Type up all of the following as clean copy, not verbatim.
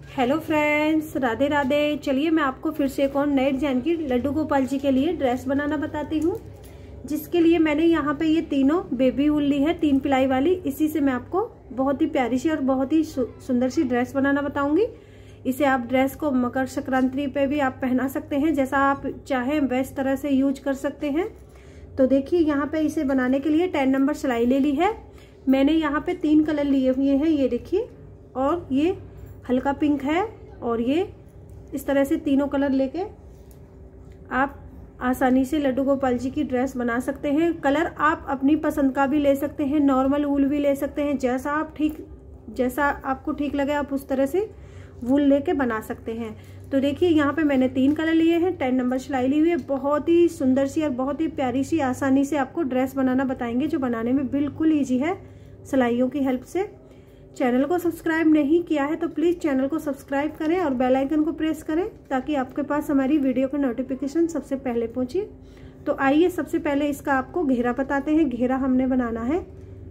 Hello friends, Radhe Radhe. चलिए मैं आपको फिर से एक और नए डिजाइन की लड्डू गोपाल जी के लिए ड्रेस बनाना बताती हूँ, जिसके लिए मैंने यहाँ पे ये तीनों बेबी ऊल ली है, 3 पिलाई वाली। इसी से मैं आपको बहुत ही प्यारी सी और बहुत ही सुंदर सी ड्रेस बनाना बताऊंगी। इसे आप ड्रेस को मकर संक्रांति पे भी आप पहना सकते हैं, जैसा आप चाहें वैस तरह से यूज कर सकते हैं। तो देखिए यहाँ पे इसे बनाने के लिए 10 नंबर सिलाई ले ली है मैंने। यहाँ पे 3 कलर लिए हुए हैं, ये देखिए, और ये हल्का पिंक है, और ये इस तरह से तीनों कलर लेके आप आसानी से लड्डू गोपाल जी की ड्रेस बना सकते हैं। कलर आप अपनी पसंद का भी ले सकते हैं, नॉर्मल वूल भी ले सकते हैं, जैसा आपको ठीक लगे आप उस तरह से वूल लेके बना सकते हैं। तो देखिए यहाँ पे मैंने 3 कलर लिए हैं, 10 नंबर सिलाई ली हुई है। बहुत ही सुंदर सी और बहुत ही प्यारी सी आसानी से आपको ड्रेस बनाना बताएंगे, जो बनाने में बिल्कुल ईजी है सिलाइयों की हेल्प से। चैनल को सब्सक्राइब नहीं किया है तो प्लीज चैनल को सब्सक्राइब करें और बेल आइकन को प्रेस करें, ताकि आपके पास हमारी वीडियो का नोटिफिकेशन सबसे पहले पहुंचे। तो आइए सबसे पहले इसका आपको घेरा बताते हैं। घेरा हमने बनाना है,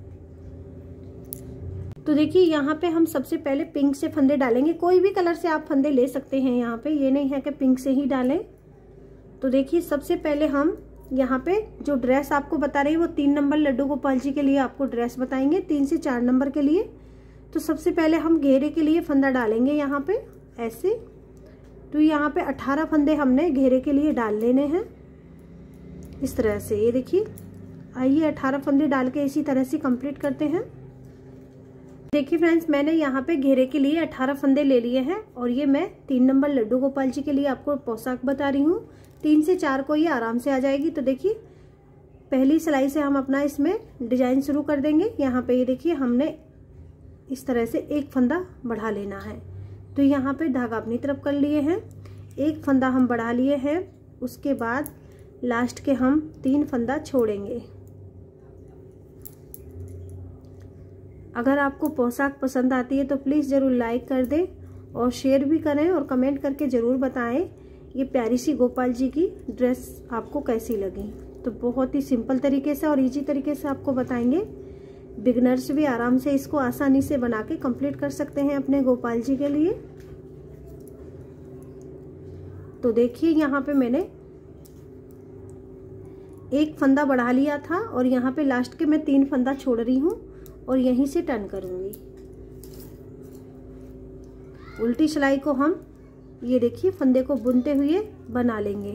तो देखिए यहाँ पे हम सबसे पहले पिंक से फंदे डालेंगे। कोई भी कलर से आप फंदे ले सकते हैं, यहाँ पे ये नहीं है कि पिंक से ही डालें। तो देखिए सबसे पहले हम यहाँ पे जो ड्रेस आपको बता रही है वो 3 नंबर लड्डू गोपाल जी के लिए आपको ड्रेस बताएंगे, 3 से 4 नंबर के लिए। तो सबसे पहले हम घेरे के लिए फंदा डालेंगे यहाँ पे ऐसे। तो यहाँ पे 18 फंदे हमने घेरे के लिए डाल लेने हैं इस तरह से। ये देखिए, आइए 18 फंदे डाल के इसी तरह से कंप्लीट करते हैं। देखिए फ्रेंड्स, मैंने यहाँ पे घेरे के लिए 18 फंदे ले लिए हैं, और ये मैं 3 नंबर लड्डू गोपाल जी के लिए आपको पोशाक बता रही हूँ। 3 से 4 को ये आराम से आ जाएगी। तो देखिए पहली सिलाई से हम अपना इसमें डिजाइन शुरू कर देंगे। यहाँ पे ये देखिए हमने इस तरह से एक फंदा बढ़ा लेना है। तो यहाँ पे धागा अपनी तरफ कर लिए हैं, एक फंदा हम बढ़ा लिए हैं, उसके बाद लास्ट के हम 3 फंदा छोड़ेंगे। अगर आपको पोशाक पसंद आती है तो प्लीज़ ज़रूर लाइक कर दें और शेयर भी करें, और कमेंट करके ज़रूर बताएं ये प्यारी सी गोपाल जी की ड्रेस आपको कैसी लगी। तो बहुत ही सिंपल तरीके से और इजी तरीके से आपको बताएंगे। बिगनर्स भी आराम से इसको आसानी से बना के कंप्लीट कर सकते हैं अपने गोपाल जी के लिए। तो देखिए यहाँ पे मैंने एक फंदा बढ़ा लिया था, और यहाँ पे लास्ट के मैं 3 फंदा छोड़ रही हूँ और यहीं से टर्न करूंगी। उल्टी सिलाई को हम ये देखिए फंदे को बुनते हुए बना लेंगे।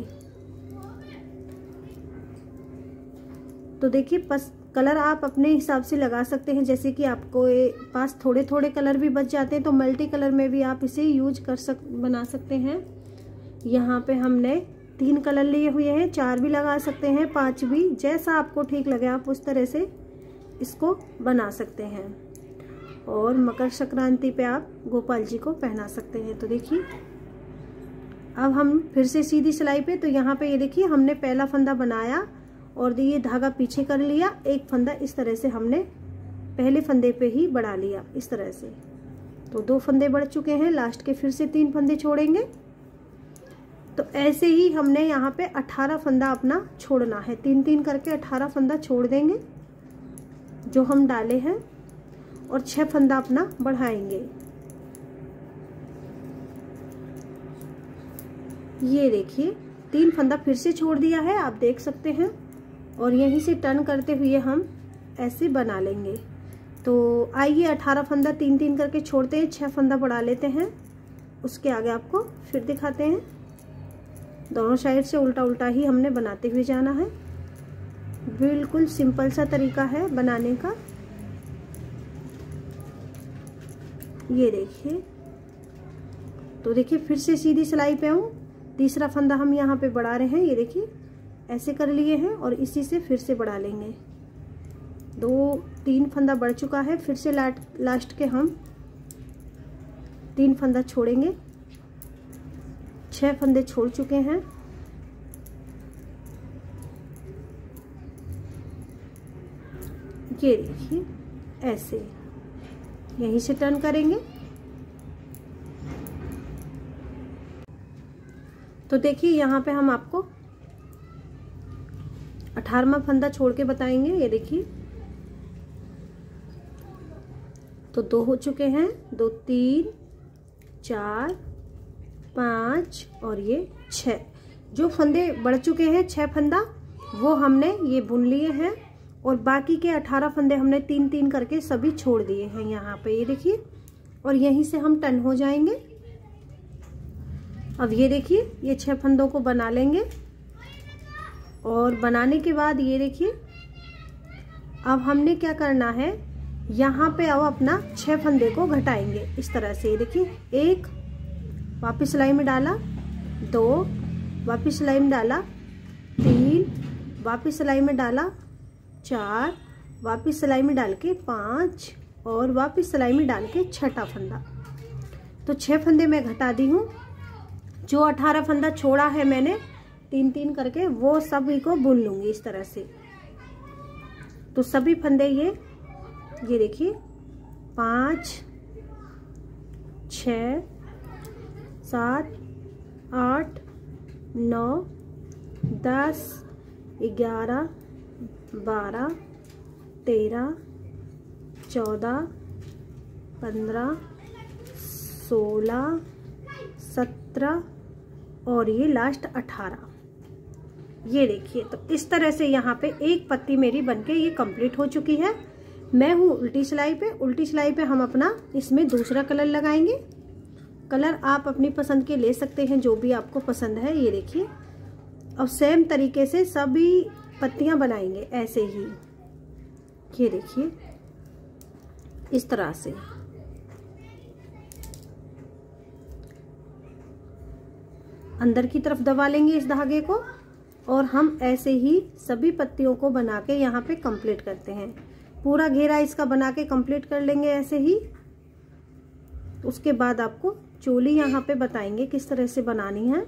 तो देखिए कलर आप अपने हिसाब से लगा सकते हैं, जैसे कि आपको पास थोड़े थोड़े कलर भी बच जाते हैं तो मल्टी कलर में भी आप इसे यूज बना सकते हैं। यहाँ पे हमने 3 कलर लिए हुए हैं, 4 भी लगा सकते हैं, 5 भी, जैसा आपको ठीक लगे आप उस तरह से इसको बना सकते हैं। और मकर संक्रांति पे आप गोपाल जी को पहना सकते हैं। तो देखिए अब हम फिर से सीधी सिलाई पे, तो यहाँ पे ये देखिए हमने पहला फंदा बनाया और ये धागा पीछे कर लिया, एक फंदा इस तरह से हमने पहले फंदे पे ही बढ़ा लिया इस तरह से। तो 2 फंदे बढ़ चुके हैं, लास्ट के फिर से 3 फंदे छोड़ेंगे। तो ऐसे ही हमने यहाँ पे 18 फंदा अपना छोड़ना है, 3-3 करके 18 फंदा छोड़ देंगे जो हम डाले हैं, और 6 फंदा अपना बढ़ाएंगे। ये देखिए 3 फंदा फिर से छोड़ दिया है, आप देख सकते हैं, और यहीं से टर्न करते हुए हम ऐसे बना लेंगे। तो आइए 18 फंदा 3-3 करके छोड़ते हैं, 6 फंदा बढ़ा लेते हैं। उसके आगे आपको फिर दिखाते हैं। दोनों साइड से उल्टा उल्टा ही हमने बनाते हुए जाना है। बिल्कुल सिंपल सा तरीका है बनाने का। ये देखिए, तो देखिए फिर से सीधी सिलाई पे हूँ, तीसरा फंदा हम यहाँ पे बढ़ा रहे हैं। ये देखिए ऐसे कर लिए हैं, और इसी से फिर से बढ़ा लेंगे। 2-3 फंदा बढ़ चुका है, फिर से लास्ट के हम 3 फंदा छोड़ेंगे। 6 फंदे छोड़ चुके हैं। ये देखिए ऐसे यहीं से टर्न करेंगे। तो देखिए यहाँ पे हम आपको 18वां फंदा छोड़ के बताएंगे। ये देखिए तो 2 हो चुके हैं, 2 3 4, 5 और ये 6। जो फंदे बढ़ चुके हैं 6 फंदा वो हमने ये बुन लिए हैं और बाकी के 18 फंदे हमने 3-3 करके सभी छोड़ दिए हैं यहाँ पे, ये देखिए। और यहीं से हम टर्न हो जाएंगे। अब ये देखिए ये 6 फंदों को बना लेंगे और बनाने के बाद ये देखिए अब हमने क्या करना है, यहाँ पे अब अपना 6 फंदे को घटाएंगे इस तरह से। ये देखिए 1 वापस सिलाई में डाला, 2 वापस सिलाई में डाला, 3 वापस सिलाई में डाला, 4 वापस सिलाई में डाल के 5 और वापस सिलाई में डाल के 6ठा फंदा। तो 6 फंदे मैं घटा दी हूँ। जो 18 फंदा छोड़ा है मैंने 3-3 करके वो सभी को बुन लूंगी इस तरह से। तो सभी फंदे ये देखिए 5, 6, 7, 8, 9, 10, 11, 12, 13, 14, 15, 16, 17 और ये लास्ट 18। ये देखिए तो इस तरह से यहाँ पे एक पत्ती मेरी बनके ये कंप्लीट हो चुकी है। मैं हूँ उल्टी सिलाई पे। उल्टी सिलाई पे हम अपना इसमें दूसरा कलर लगाएंगे। कलर आप अपनी पसंद के ले सकते हैं, जो भी आपको पसंद है। ये देखिए अब सेम तरीके से सभी पत्तियां बनाएंगे ऐसे ही। ये देखिए इस तरह से। अंदर की तरफ दबा लेंगे इस धागे को और हम ऐसे ही सभी पत्तियों को बना के यहाँ पे कंप्लीट करते हैं। पूरा घेरा इसका बना के कंप्लीट कर लेंगे ऐसे ही। उसके बाद आपको चोली यहाँ पे बताएंगे किस तरह से बनानी है।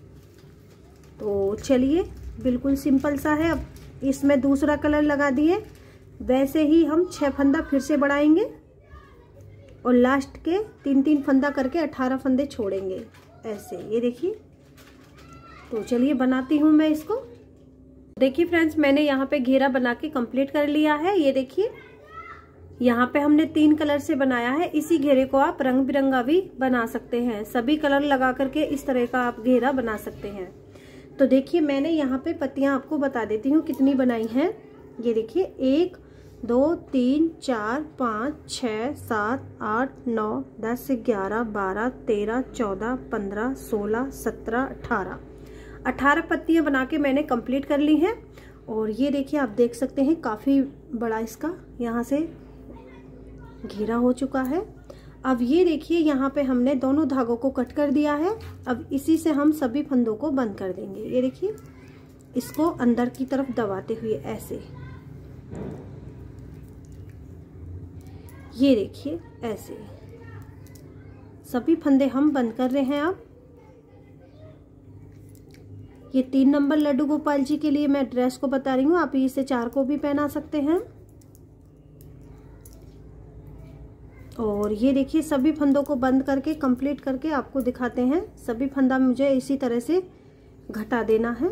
तो चलिए बिल्कुल सिंपल सा है। अब इसमें दूसरा कलर लगा दिए, वैसे ही हम 6 फंदा फिर से बढ़ाएंगे और लास्ट के 3-3 फंदा करके 18 फंदे छोड़ेंगे ऐसे। ये देखिए तो चलिए बनाती हूँ मैं इसको। देखिए फ्रेंड्स मैंने यहाँ पे घेरा बना के कंप्लीट कर लिया है। ये देखिए यहाँ पे हमने 3 कलर से बनाया है। इसी घेरे को आप रंग बिरंगा भी बना सकते हैं। सभी कलर लगा करके इस तरह का आप घेरा बना सकते हैं। तो देखिए मैंने यहाँ पे पत्तियां आपको बता देती हूँ कितनी बनाई हैं। ये देखिए 1, 2, 3, 4, 5, 6, 7, 8, 9, 10, 11, 12, 13, 14, 15, 16, 17, 18 पत्तियां बना के मैंने कंप्लीट कर ली हैं। और ये देखिए आप देख सकते हैं काफ़ी बड़ा इसका यहाँ से घेरा हो चुका है। अब ये देखिए यहाँ पे हमने दोनों धागों को कट कर दिया है। अब इसी से हम सभी फंदों को बंद कर देंगे। ये देखिए इसको अंदर की तरफ दबाते हुए ऐसे। ये देखिए ऐसे सभी फंदे हम बंद कर रहे हैं। अब ये 3 नंबर लड्डू गोपाल जी के लिए मैं ड्रेस को बता रही हूँ। आप इसे 4 को भी पहना सकते हैं। और ये देखिए सभी फंदों को बंद करके कंप्लीट करके आपको दिखाते हैं। सभी फंदा मुझे इसी तरह से घटा देना है।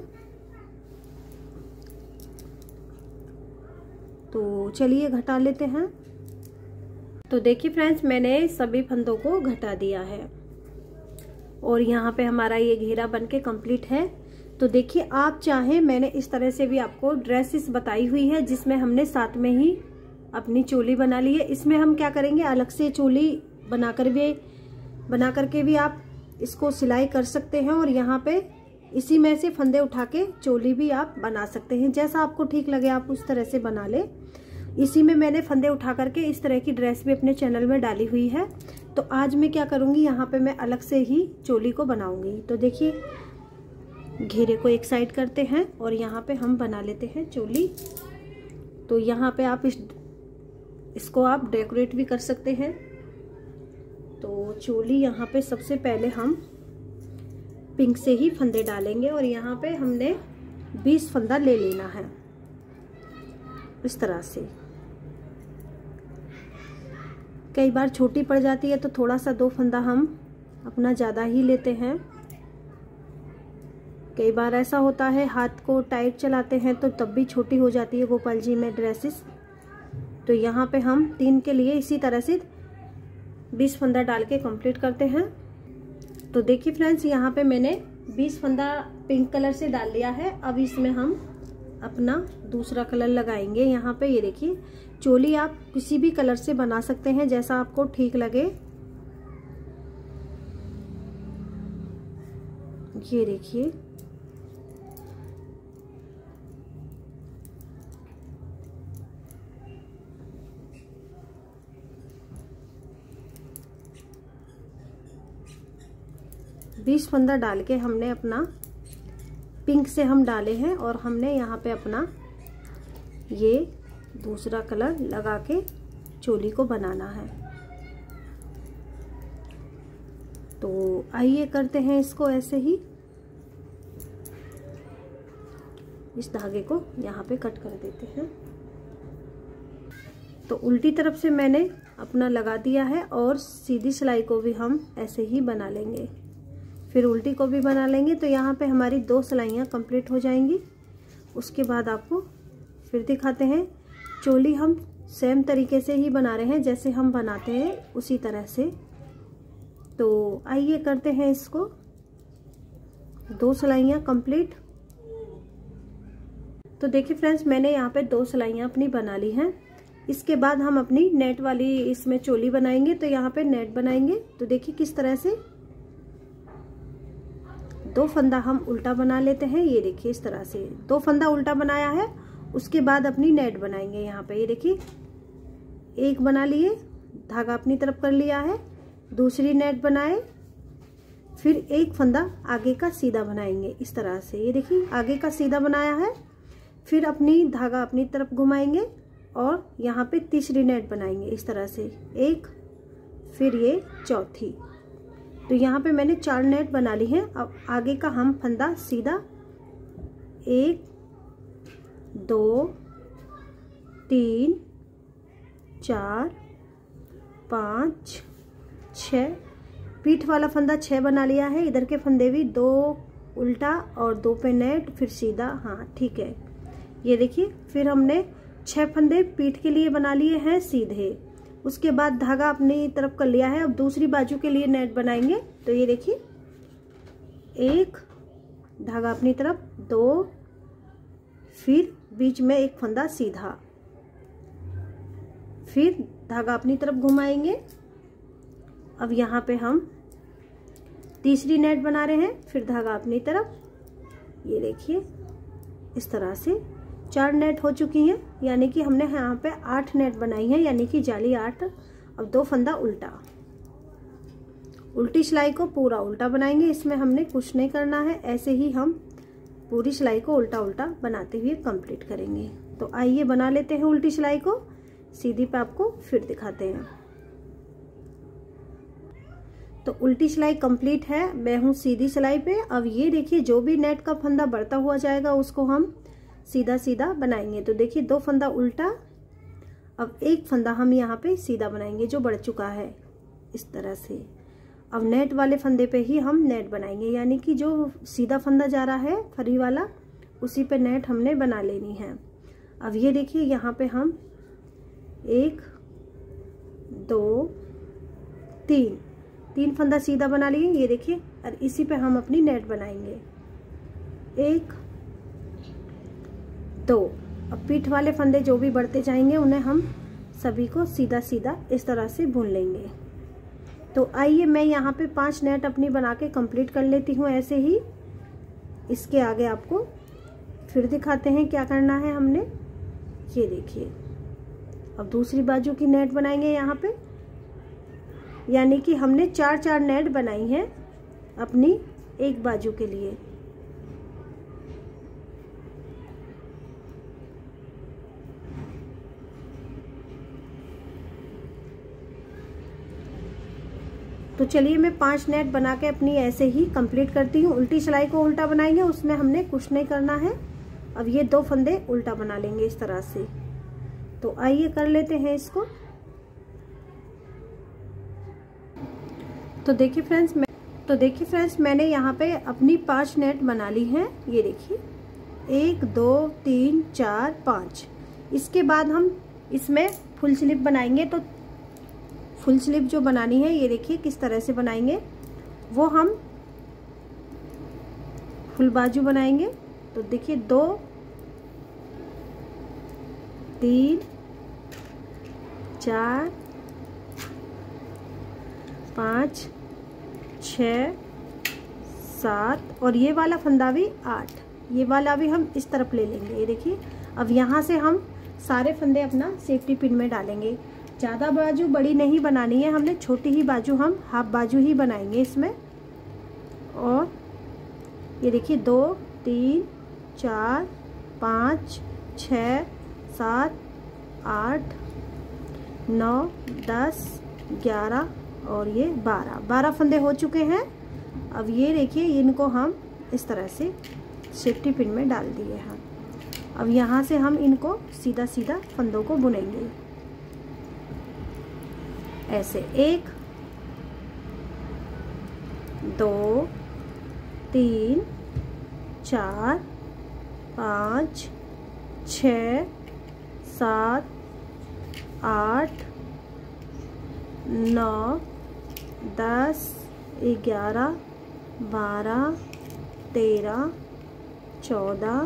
तो चलिए घटा लेते हैं। तो देखिए फ्रेंड्स मैंने सभी फंदों को घटा दिया है और यहाँ पे हमारा ये घेरा बनके कंप्लीट है। तो देखिए आप चाहें, मैंने इस तरह से भी आपको ड्रेसेस बताई हुई है जिसमें हमने साथ में ही अपनी चोली बना ली है। इसमें हम क्या करेंगे, अलग से चोली बना करके भी आप इसको सिलाई कर सकते हैं और यहाँ पे इसी में से फंदे उठा के चोली भी आप बना सकते हैं। जैसा आपको ठीक लगे आप उस तरह से बना ले। इसी में मैंने फंदे उठा करके इस तरह की ड्रेस भी अपने चैनल में डाली हुई है। तो आज मैं क्या करूँगी, यहाँ पे मैं अलग से ही चोली को बनाऊंगी। तो देखिए घेरे को एक साइड करते हैं और यहाँ पे हम बना लेते हैं चोली। तो यहाँ पे आप इसको आप डेकोरेट भी कर सकते हैं। तो चोली यहाँ पे सबसे पहले हम पिंक से ही फंदे डालेंगे और यहाँ पे हमने 20 फंदा ले लेना है इस तरह से। कई बार छोटी पड़ जाती है तो थोड़ा सा 2 फंदा हम अपना ज़्यादा ही लेते हैं। कई बार ऐसा होता है हाथ को टाइट चलाते हैं तो तब भी छोटी हो जाती है गोपाल जी में ड्रेसेस। तो यहाँ पे हम 3 के लिए इसी तरह से 20 फंदा डाल के कंप्लीट करते हैं। तो देखिए फ्रेंड्स, यहाँ पे मैंने 20 फंदा पिंक कलर से डाल लिया है। अब इसमें हम अपना दूसरा कलर लगाएंगे। यहाँ पे ये देखिए, चोली आप किसी भी कलर से बना सकते हैं, जैसा आपको ठीक लगे। ये देखिए, बीस फंदा डाल के हमने अपना पिंक से हम डाले हैं और हमने यहाँ पे अपना ये दूसरा कलर लगा के चोली को बनाना है। तो आइए करते हैं इसको ऐसे ही। इस धागे को यहाँ पे कट कर देते हैं। तो उल्टी तरफ से मैंने अपना लगा दिया है और सीधी सिलाई को भी हम ऐसे ही बना लेंगे, फिर उल्टी को भी बना लेंगे। तो यहाँ पे हमारी 2 सिलाइयाँ कंप्लीट हो जाएंगी। उसके बाद आपको फिर दिखाते हैं। चोली हम सेम तरीके से ही बना रहे हैं, जैसे हम बनाते हैं उसी तरह से। तो आइए करते हैं इसको। 2 सिलाइयाँ कंप्लीट। तो देखिए फ्रेंड्स, मैंने यहाँ पे 2 सिलाइयाँ अपनी बना ली हैं। इसके बाद हम अपनी नेट वाली इसमें चोली बनाएंगे। तो यहाँ पे नेट बनाएंगे। तो देखिए किस तरह से 2 फंदा हम उल्टा बना लेते हैं। ये देखिए इस तरह से 2 फंदा उल्टा बनाया है। उसके बाद अपनी नेट बनाएंगे। यहाँ पे ये देखिए, एक बना लिए, धागा अपनी तरफ कर लिया है, दूसरी नेट बनाए, फिर एक फंदा आगे का सीधा बनाएंगे इस तरह से। ये देखिए आगे का सीधा बनाया है, फिर अपनी धागा अपनी तरफ घुमाएंगे और यहाँ पे तीसरी नेट बनाएंगे इस तरह से, एक, फिर ये चौथी। तो यहाँ पे मैंने 4 नेट बना ली हैं। अब आगे का हम फंदा सीधा 1 2 3 4 5 6, पीठ वाला फंदा 6 बना लिया है। इधर के फंदे भी 2 उल्टा और 2 पे नेट, फिर सीधा। हाँ ठीक है, ये देखिए, फिर हमने 6 फंदे पीठ के लिए बना लिए हैं सीधे। उसके बाद धागा अपनी तरफ कर लिया है। अब दूसरी बाजू के लिए नेट बनाएंगे। तो ये देखिए, 1 धागा अपनी तरफ, 2, फिर बीच में एक फंदा सीधा, फिर धागा अपनी तरफ घुमाएंगे। अब यहाँ पे हम तीसरी नेट बना रहे हैं, फिर धागा अपनी तरफ। ये देखिए इस तरह से 4 नेट हो चुकी हैं, यानी कि हमने यहाँ पे 8 नेट बनाई है, यानी कि जाली 8। अब 2 फंदा उल्टा, उल्टी सिलाई को पूरा उल्टा बनाएंगे। इसमें हमने कुछ नहीं करना है, ऐसे ही हम पूरी सिलाई को उल्टा उल्टा बनाते हुए कंप्लीट करेंगे। तो आइए बना लेते हैं उल्टी सिलाई को। सीधी पे आपको फिर दिखाते हैं। तो उल्टी सिलाई कंप्लीट है, मैं हूँ सीधी सिलाई पे। अब ये देखिए, जो भी नेट का फंदा बढ़ता हुआ जाएगा उसको हम सीधा सीधा बनाएंगे। तो देखिए 2 फंदा उल्टा, अब एक फंदा हम यहाँ पे सीधा बनाएंगे जो बढ़ चुका है इस तरह से। अब नेट वाले फंदे पे ही हम नेट बनाएंगे, यानी कि जो सीधा फंदा जा रहा है फरी वाला, उसी पे नेट हमने बना लेनी है। अब ये देखिए, यहाँ पे हम 1 2 3 फंदा सीधा बना लिए। ये देखिए, और इसी पे हम अपनी नेट बनाएंगे। 1 2। अब पीठ वाले फंदे जो भी बढ़ते जाएंगे उन्हें हम सभी को सीधा सीधा इस तरह से बुन लेंगे। तो आइए मैं यहाँ पे 5 नेट अपनी बना के कंप्लीट कर लेती हूँ ऐसे ही। इसके आगे आपको फिर दिखाते हैं क्या करना है हमने। ये देखिए, अब दूसरी बाजू की नेट बनाएंगे यहाँ पे, यानी कि हमने 4 नेट बनाई हैं अपनी एक बाजू के लिए। तो चलिए मैं 5 नेट बना के अपनी ऐसे ही कंप्लीट करती हूँ। उल्टी सिलाई को उल्टा बनाएंगे, उसमें हमने कुछ नहीं करना है। अब ये 2 फंदे उल्टा बना लेंगे इस तरह से। तो आइए कर लेते हैं इसको। तो देखिए फ्रेंड्स, मैंने यहाँ पे अपनी 5 नेट बना ली हैं। ये देखिए 1 2 3 4 5। इसके बाद हम इसमें फुल स्लिप बनाएंगे। तो फुल स्लिप जो बनानी है, ये देखिए किस तरह से बनाएंगे। वो हम फुल बाजू बनाएंगे। तो देखिए 2 3 4 5 6 7 और ये वाला फंदा भी 8। ये वाला भी हम इस तरफ ले लेंगे। ये देखिए अब यहाँ से हम सारे फंदे अपना सेफ्टी पिन में डालेंगे। ज़्यादा बाजू बड़ी नहीं बनानी है, हमने छोटी ही बाजू, हम हाफ बाजू ही बनाएंगे इसमें। और ये देखिए 2 3 4 5 6 7 8 9 10 11 और ये 12 फंदे हो चुके हैं। अब ये देखिए इनको हम इस तरह से सेफ्टी पिन में डाल दिए हैं। अब यहाँ से हम इनको सीधा सीधा फंदों को बुनेंगे ऐसे। 1 2 3 4 5 6 7 8 9 10 11 12 13 14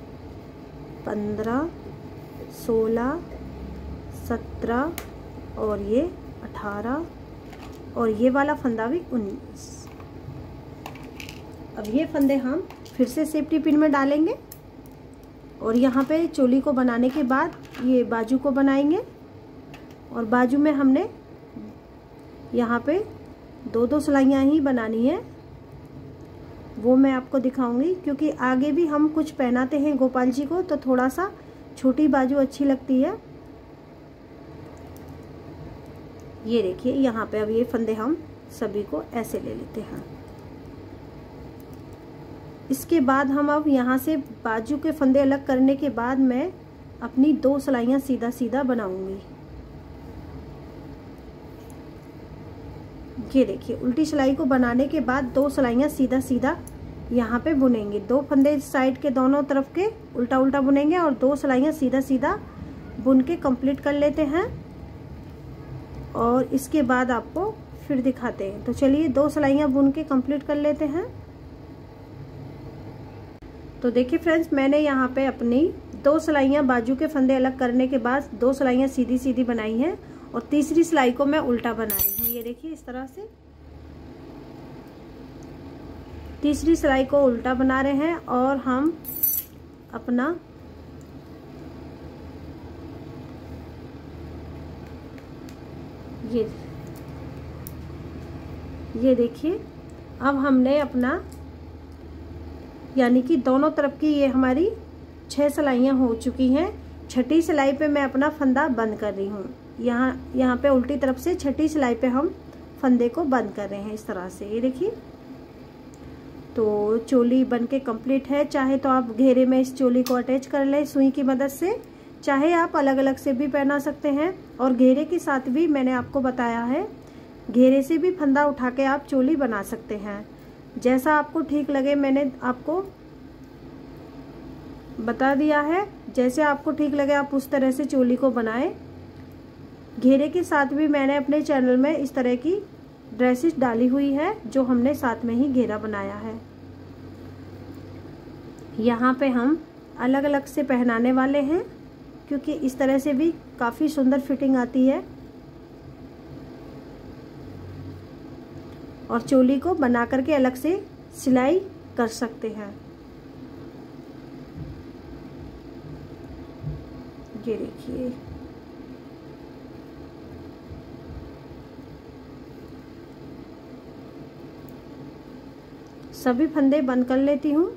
15 16 17 और ये 18 और ये वाला फंदा भी 19। अब ये फंदे हम फिर से सेफ्टी पिन में डालेंगे और यहाँ पे चोली को बनाने के बाद ये बाजू को बनाएंगे। और बाजू में हमने यहाँ पे 2-2 सिलाइयाँ ही बनानी है, वो मैं आपको दिखाऊंगी, क्योंकि आगे भी हम कुछ पहनाते हैं गोपाल जी को, तो थोड़ा सा छोटी बाजू अच्छी लगती है। ये देखिए यहाँ पे अब ये फंदे हम सभी को ऐसे ले लेते हैं। इसके बाद हम अब यहाँ से बाजू के फंदे अलग करने के बाद मैं अपनी 2 सिलाइयाँ सीधा सीधा बनाऊंगी। ये देखिए उल्टी सिलाई को बनाने के बाद 2 सिलाइयाँ सीधा सीधा यहाँ पे बुनेंगे। 2 फंदे साइड के दोनों तरफ के उल्टा उल्टा बुनेंगे और 2 सिलाइयाँ सीधा सीधा बुन के कंप्लीट कर लेते हैं। और इसके बाद आपको फिर दिखाते हैं। तो चलिए 2 सिलाइयाँ बुन के कंप्लीट कर लेते हैं। तो देखिए फ्रेंड्स, मैंने यहाँ पे अपनी 2 सिलाइयाँ बाजू के फंदे अलग करने के बाद 2 सिलाइयाँ सीधी सीधी बनाई हैं और तीसरी सिलाई को मैं उल्टा बना रही हूँ। ये देखिए इस तरह से तीसरी सिलाई को उल्टा बना रहे हैं और हम अपना ये देखिए अब हमने अपना यानी कि दोनों तरफ की ये हमारी 6 सिलाइयाँ हो चुकी हैं। छठी सिलाई पे मैं अपना फंदा बंद कर रही हूँ। यहाँ पे उल्टी तरफ से छठी सिलाई पे हम फंदे को बंद कर रहे हैं इस तरह से। ये देखिए तो चोली बन के कंप्लीट है। चाहे तो आप घेरे में इस चोली को अटैच कर लें सुई की मदद से, चाहे आप अलग अलग से भी पहना सकते हैं। और घेरे के साथ भी मैंने आपको बताया है, घेरे से भी फंदा उठा के आप चोली बना सकते हैं। जैसा आपको ठीक लगे मैंने आपको बता दिया है। जैसे आपको ठीक लगे आप उस तरह से चोली को बनाएं। घेरे के साथ भी मैंने अपने चैनल में इस तरह की ड्रेसेस डाली हुई है जो हमने साथ में ही घेरा बनाया है। यहाँ पे हम अलग अलग से पहनाने वाले हैं क्योंकि इस तरह से भी काफ़ी सुंदर फिटिंग आती है। और चोली को बना करके अलग से सिलाई कर सकते हैं। ये देखिए सभी फंदे बंद कर लेती हूँ।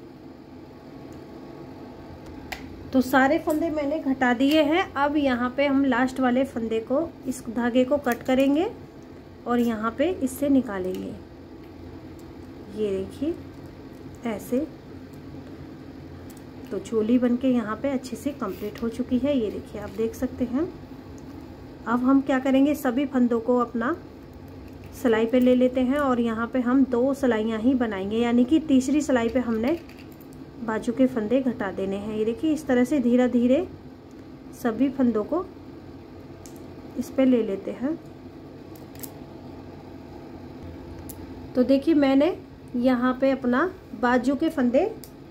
तो सारे फंदे मैंने घटा दिए हैं। अब यहाँ पे हम लास्ट वाले फंदे को, इस धागे को कट करेंगे और यहाँ पे इससे निकालेंगे। ये देखिए ऐसे। तो चोली बनके यहाँ पे अच्छे से कंप्लीट हो चुकी है। ये देखिए आप देख सकते हैं। अब हम क्या करेंगे, सभी फंदों को अपना सिलाई पे ले लेते हैं और यहाँ पे हम 2 सिलाइयाँ ही बनाएंगे, यानी कि तीसरी सिलाई पे हमने बाजू के फंदे घटा देने हैं। ये देखिए इस तरह से धीरे धीरे सभी फंदों को इस पे ले लेते हैं। तो देखिए मैंने यहाँ पे अपना बाजू के फंदे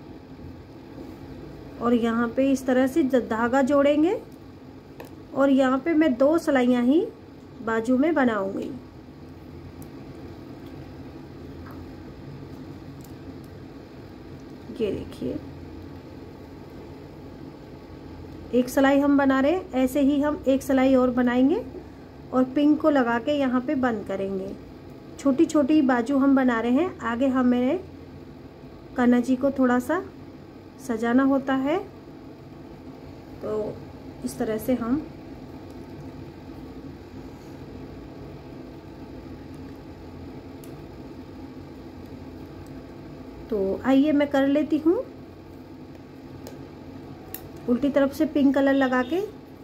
और यहाँ पे इस तरह से धागा जोड़ेंगे और यहाँ पे मैं 2 सिलाइयाँ ही बाजू में बनाऊंगी। ये देखिए एक सिलाई हम बना रहे हैं, ऐसे ही हम एक सिलाई और बनाएंगे और पिंक को लगा के यहाँ पे बंद करेंगे। छोटी छोटी बाजू हम बना रहे हैं। आगे हमें कान्हा जी को थोड़ा सा सजाना होता है, तो इस तरह से हम तो आइए मैं कर लेती हूँ। उल्टी तरफ से पिंक कलर लगा के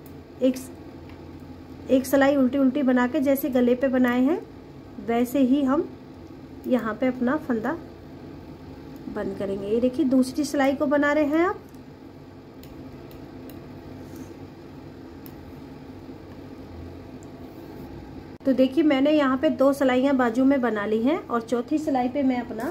एक सिलाई उल्टी उल्टी बना के जैसे गले पे बनाए हैं वैसे ही हम यहाँ पे अपना फंदा बंद करेंगे। ये देखिए दूसरी सिलाई को बना रहे हैं आप। तो देखिए मैंने यहाँ पे 2 सिलाइयाँ बाजू में बना ली हैं और चौथी सिलाई पे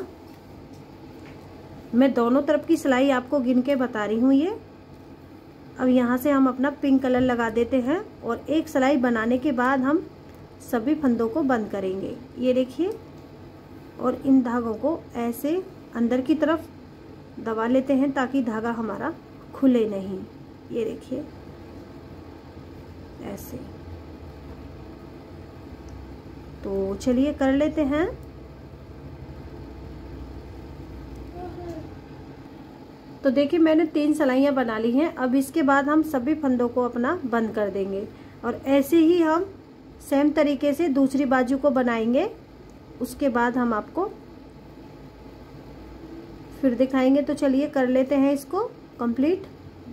मैं दोनों तरफ की सिलाई आपको गिन के बता रही हूँ। ये अब यहाँ से हम अपना पिंक कलर लगा देते हैं और एक सिलाई बनाने के बाद हम सभी फंदों को बंद करेंगे। ये देखिए और इन धागों को ऐसे अंदर की तरफ दबा लेते हैं ताकि धागा हमारा खुले नहीं। ये देखिए ऐसे। तो चलिए कर लेते हैं। तो देखिए मैंने 3 सिलाइयाँ बना ली हैं। अब इसके बाद हम सभी फंदों को अपना बंद कर देंगे और ऐसे ही हम सेम तरीके से दूसरी बाजू को बनाएंगे। उसके बाद हम आपको फिर दिखाएंगे। तो चलिए कर लेते हैं इसको कंप्लीट।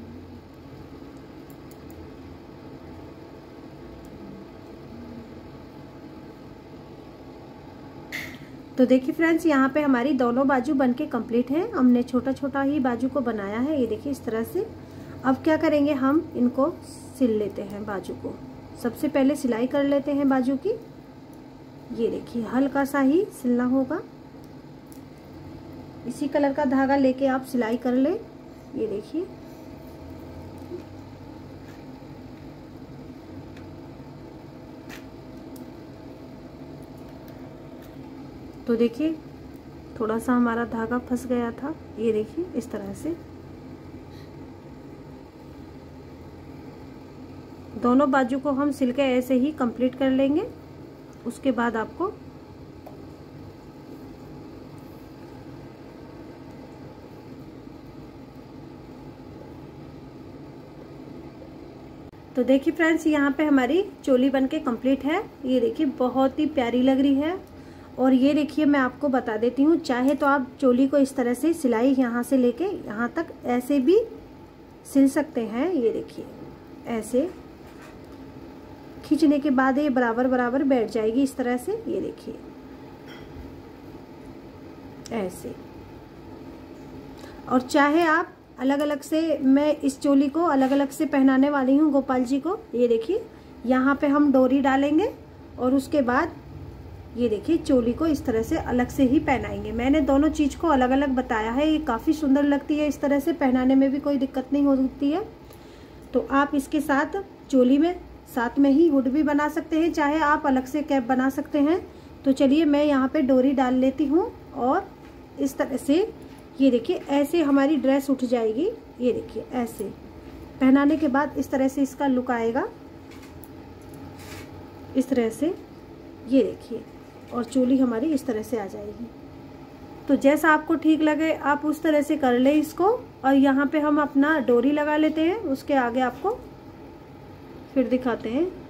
तो देखिए फ्रेंड्स यहाँ पे हमारी दोनों बाजू बनके कंप्लीट है। हमने छोटा छोटा ही बाजू को बनाया है। ये देखिए इस तरह से। अब क्या करेंगे, हम इनको सिल लेते हैं बाजू को। सबसे पहले सिलाई कर लेते हैं बाजू की। ये देखिए हल्का सा ही सिलना होगा। इसी कलर का धागा लेके आप सिलाई कर ले। ये देखिए तो देखिए थोड़ा सा हमारा धागा फंस गया था। ये देखिए इस तरह से दोनों बाजू को हम सिल के ऐसे ही कंप्लीट कर लेंगे। उसके बाद आपको तो देखिए फ्रेंड्स यहाँ पे हमारी चोली बनके कंप्लीट है। ये देखिए बहुत ही प्यारी लग रही है। और ये देखिए मैं आपको बता देती हूँ, चाहे तो आप चोली को इस तरह से सिलाई यहाँ से लेके यहाँ तक ऐसे भी सिल सकते हैं। ये देखिए ऐसे खींचने के बाद ये बराबर बराबर बैठ जाएगी इस तरह से। ये देखिए ऐसे। और चाहे आप अलग अलग से, मैं इस चोली को अलग अलग से पहनाने वाली हूँ गोपाल जी को। ये देखिए यहाँ पे हम डोरी डालेंगे और उसके बाद ये देखिए चोली को इस तरह से अलग से ही पहनाएंगे। मैंने दोनों चीज को अलग अलग बताया है। ये काफी सुंदर लगती है। इस तरह से पहनाने में भी कोई दिक्कत नहीं होती है। तो आप इसके साथ चोली में साथ में ही हुड भी बना सकते हैं, चाहे आप अलग से कैप बना सकते हैं। तो चलिए मैं यहाँ पे डोरी डाल लेती हूँ और इस तरह से ये देखिए ऐसे हमारी ड्रेस उठ जाएगी। ये देखिए ऐसे पहनाने के बाद इस तरह से इसका लुक आएगा इस तरह से। ये देखिए और चोली हमारी इस तरह से आ जाएगी। तो जैसा आपको ठीक लगे आप उस तरह से कर ले इसको। और यहाँ पे हम अपना डोरी लगा लेते हैं। उसके आगे आपको फिर दिखाते हैं।